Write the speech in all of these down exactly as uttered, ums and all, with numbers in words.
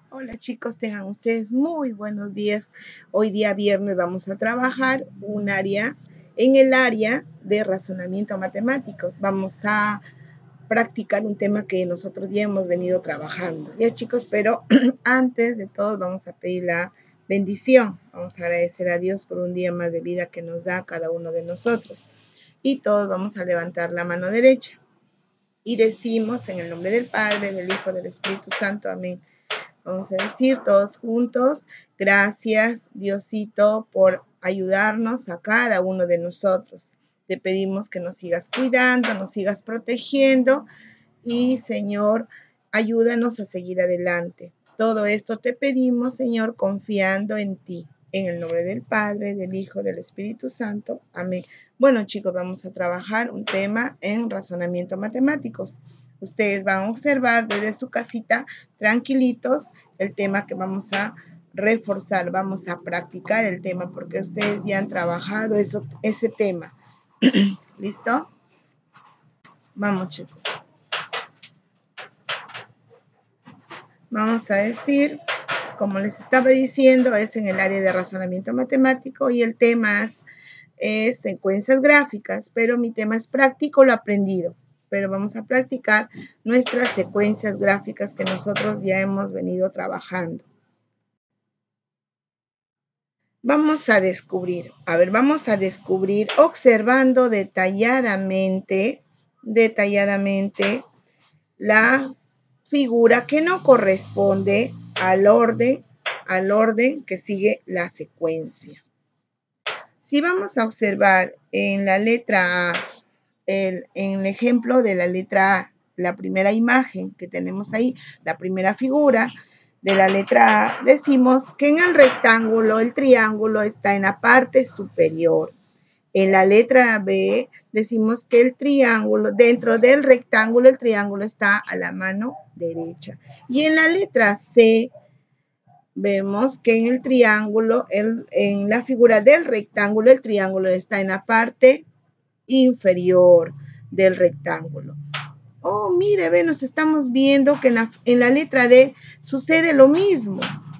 Hola chicos, tengan ustedes muy buenos días. Hoy día viernes vamos a trabajar un área en el área de razonamiento matemático. Vamos a practicar un tema que nosotros ya hemos venido trabajando. Ya chicos, pero antes de todo vamos a pedir la bendición. Vamos a agradecer a Dios por un día más de vida que nos da a cada uno de nosotros. Y todos vamos a levantar la mano derecha. Y decimos en el nombre del Padre, del Hijo, del Espíritu Santo. Amén. Vamos a decir todos juntos, gracias Diosito por ayudarnos a cada uno de nosotros. Te pedimos que nos sigas cuidando, nos sigas protegiendo y Señor, ayúdanos a seguir adelante. Todo esto te pedimos, Señor, confiando en ti. En el nombre del Padre, del Hijo, del Espíritu Santo. Amén. Bueno, chicos, vamos a trabajar un tema en razonamiento matemáticos. Ustedes van a observar desde su casita, tranquilitos, el tema que vamos a reforzar. Vamos a practicar el tema porque ustedes ya han trabajado eso, ese tema. ¿Listo? Vamos, chicos. Vamos a decir, como les estaba diciendo, es en el área de razonamiento matemático y el tema es, es secuencias gráficas, pero mi tema es práctico lo aprendido. Pero vamos a practicar nuestras secuencias gráficas que nosotros ya hemos venido trabajando. Vamos a descubrir, a ver, vamos a descubrir observando detalladamente, detalladamente la figura que no corresponde al orden, al orden que sigue la secuencia. Si vamos a observar en la letra A, el, en el ejemplo de la letra A, la primera imagen que tenemos ahí, la primera figura de la letra A, decimos que en el rectángulo el triángulo está en la parte superior. En la letra B decimos que el triángulo, dentro del rectángulo, el triángulo está a la mano derecha. Y en la letra C vemos que en el triángulo, el, en la figura del rectángulo, el triángulo está en la parte inferior del rectángulo. Oh, mire, ve, nos estamos viendo que en la, en la letra D sucede lo mismo.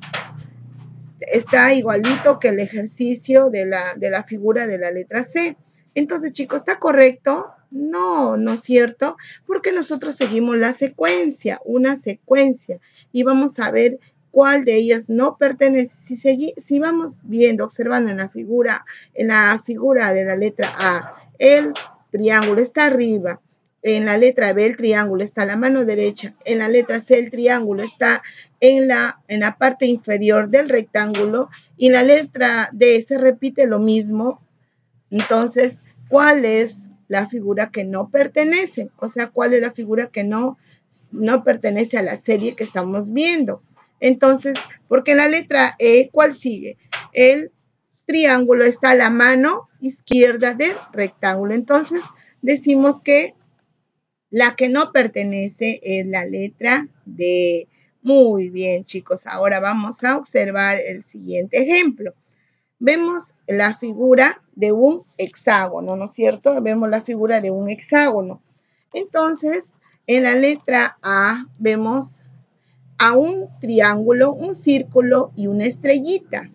Está igualito que el ejercicio de la, de la figura de la letra C. Entonces, chicos, ¿está correcto? No, ¿no es cierto? Porque nosotros seguimos la secuencia, una secuencia, y vamos a ver cuál de ellas no pertenece. Si, segui, si vamos viendo, observando en la figura, en la figura de la letra A, el triángulo está arriba. En la letra B el triángulo está a la mano derecha. En la letra C el triángulo está en la, en la parte inferior del rectángulo. Y en la letra D se repite lo mismo. Entonces, ¿cuál es la figura que no pertenece? O sea, ¿cuál es la figura que no, no pertenece a la serie que estamos viendo? Entonces, porque en la letra E, ¿cuál sigue? El triángulo está a la mano izquierda del rectángulo. Entonces, decimos que la que no pertenece es la letra D. Muy bien, chicos. Ahora vamos a observar el siguiente ejemplo. Vemos la figura de un hexágono, ¿no es cierto? Vemos la figura de un hexágono. Entonces, en la letra A vemos a un triángulo, un círculo y una estrellita.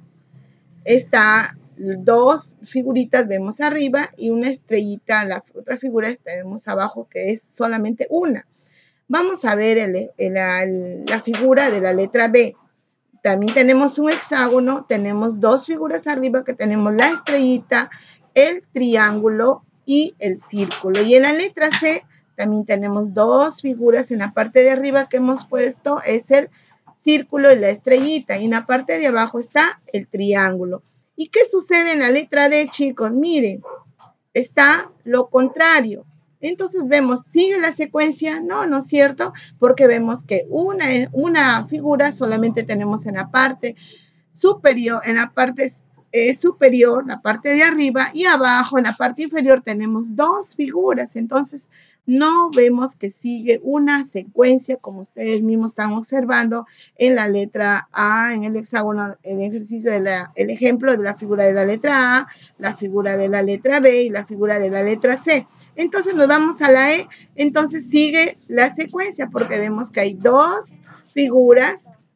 Está dos figuritas vemos arriba y una estrellita, la otra figura vemos abajo que es solamente una. Vamos a ver el, el, el, la figura de la letra B. También tenemos un hexágono, tenemos dos figuras arriba que tenemos la estrellita, el triángulo y el círculo. Y en la letra C también tenemos dos figuras en la parte de arriba que hemos puesto, es el círculo y la estrellita. Y en la parte de abajo está el triángulo. ¿Y qué sucede en la letra D, chicos? Miren, está lo contrario. Entonces vemos, ¿sigue la secuencia? No, ¿no es cierto? Porque vemos que una, una figura solamente tenemos en la parte superior, en la parte eh, superior, la parte de arriba, y abajo, en la parte inferior, tenemos dos figuras. Entonces, no vemos que sigue una secuencia, como ustedes mismos están observando en la letra A, en el hexágono, el ejercicio de la, el ejemplo de la figura de la letra A, la figura de la letra B y la figura de la letra C. Entonces nos vamos a la E, entonces sigue la secuencia porque vemos que hay dos figuras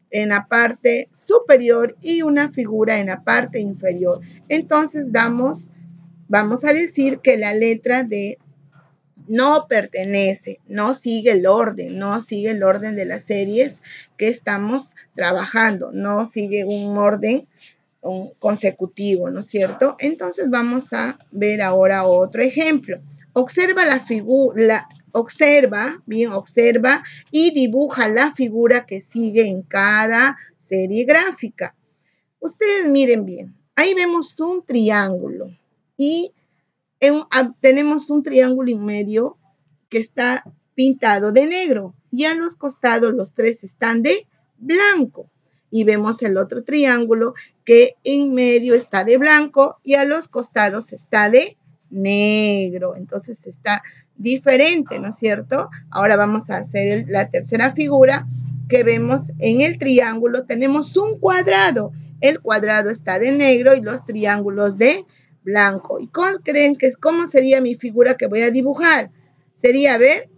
en la parte superior y una figura en la parte inferior. Entonces damos, vamos a decir que la letra D no pertenece, no sigue el orden, no sigue el orden de las series que estamos trabajando, no sigue un orden un consecutivo, ¿no es cierto? Entonces vamos a ver ahora otro ejemplo. Observa la figura, observa, bien, observa y dibuja la figura que sigue en cada serie gráfica. Ustedes miren bien, ahí vemos un triángulo y en, tenemos un triángulo en medio que está pintado de negro y a los costados los tres están de blanco. Y vemos el otro triángulo que en medio está de blanco y a los costados está de negro. Entonces está diferente, ¿no es cierto? Ahora vamos a hacer la tercera figura que vemos en el triángulo. Tenemos un cuadrado. El cuadrado está de negro y los triángulos de blanco. ¿Y cuál creen que es? ¿Cómo sería mi figura que voy a dibujar? Sería, a ver,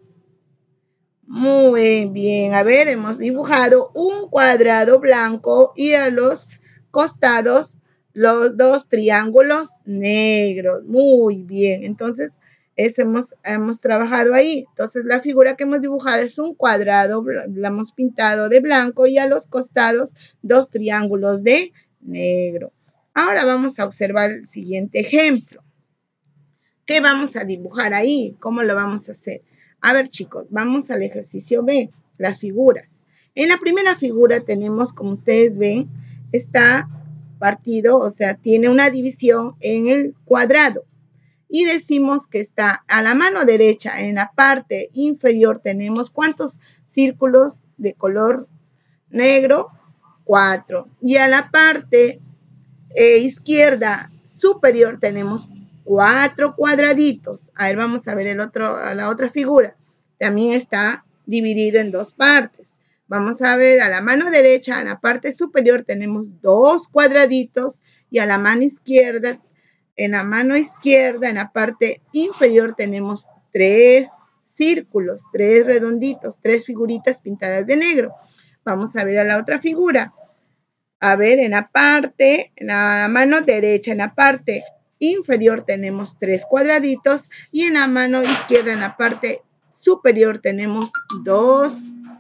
muy bien, a ver, hemos dibujado un cuadrado blanco y a los costados los dos triángulos negros. Muy bien, entonces eso hemos, hemos trabajado ahí. Entonces la figura que hemos dibujado es un cuadrado, la hemos pintado de blanco y a los costados dos triángulos de negro. Ahora vamos a observar el siguiente ejemplo. ¿Qué vamos a dibujar ahí? ¿Cómo lo vamos a hacer? A ver, chicos, vamos al ejercicio B, las figuras. En la primera figura tenemos, como ustedes ven, está partido, o sea, tiene una división en el cuadrado. Y decimos que está a la mano derecha, en la parte inferior, tenemos ¿cuántos círculos de color negro? Cuatro. Y a la parte eh, izquierda superior tenemos cuatro cuadraditos. A ver, vamos a ver el otro, a la otra figura. También está dividido en dos partes. Vamos a ver a la mano derecha, en la parte superior tenemos dos cuadraditos y a la mano izquierda, en la mano izquierda, en la parte inferior tenemos tres círculos, tres redonditos, tres figuritas pintadas de negro. Vamos a ver a la otra figura. A ver, en la parte, en la mano derecha, en la parte inferior tenemos tres cuadraditos y en la mano izquierda, en la parte superior tenemos dos,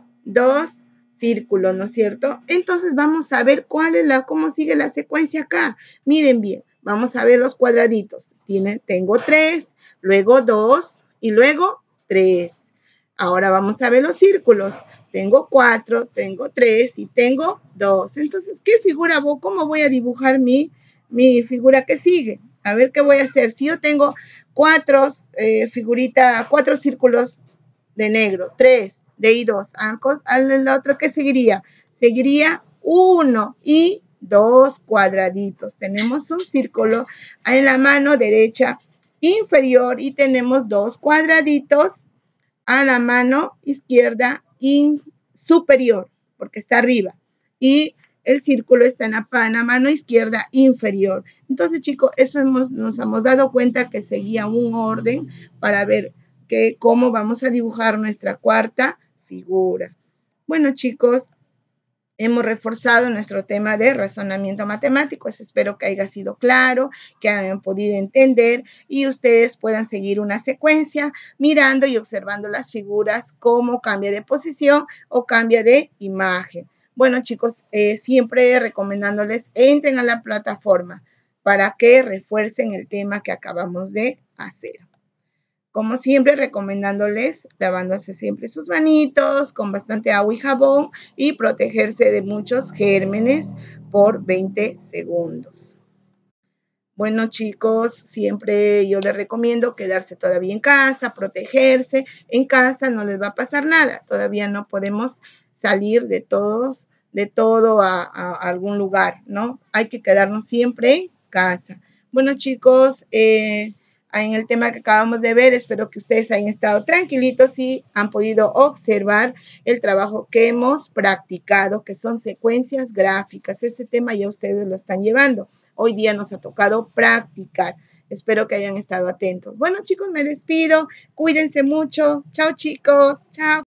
dos círculos, ¿no es cierto? Entonces vamos a ver cuál es la, cómo sigue la secuencia acá. Miren bien, vamos a ver los cuadraditos. Tiene, tengo tres, luego dos y luego tres. Ahora vamos a ver los círculos. Tengo cuatro, tengo tres y tengo dos. Entonces, ¿qué figura voy? ¿Cómo voy a dibujar mi, mi figura que sigue? A ver qué voy a hacer. Si yo tengo cuatro eh, figuritas, cuatro círculos de negro, tres de y dos, al otro, ¿qué seguiría? Seguiría uno y dos cuadraditos. Tenemos un círculo en la mano derecha inferior y tenemos dos cuadraditos a la mano izquierda superior, porque está arriba. Y el círculo está en la, en la mano izquierda inferior. Entonces, chicos, eso hemos, nos hemos dado cuenta que seguía un orden para ver que, cómo vamos a dibujar nuestra cuarta figura. Bueno, chicos, hemos reforzado nuestro tema de razonamiento matemático. Espero que haya sido claro, que hayan podido entender y ustedes puedan seguir una secuencia mirando y observando las figuras, cómo cambia de posición o cambia de imagen. Bueno, chicos, eh, siempre recomendándoles entren a la plataforma para que refuercen el tema que acabamos de hacer. Como siempre, recomendándoles lavándose siempre sus manitos con bastante agua y jabón y protegerse de muchos gérmenes por veinte segundos. Bueno, chicos, siempre yo les recomiendo quedarse todavía en casa, protegerse. En casa no les va a pasar nada. Todavía no podemos salir de todos, de todo a, a, a algún lugar, ¿no? Hay que quedarnos siempre en casa. Bueno, chicos, eh, en el tema que acabamos de ver, espero que ustedes hayan estado tranquilitos y han podido observar el trabajo que hemos practicado, que son secuencias gráficas. Ese tema ya ustedes lo están llevando. Hoy día nos ha tocado practicar. Espero que hayan estado atentos. Bueno, chicos, me despido. Cuídense mucho. Chao, chicos. Chao.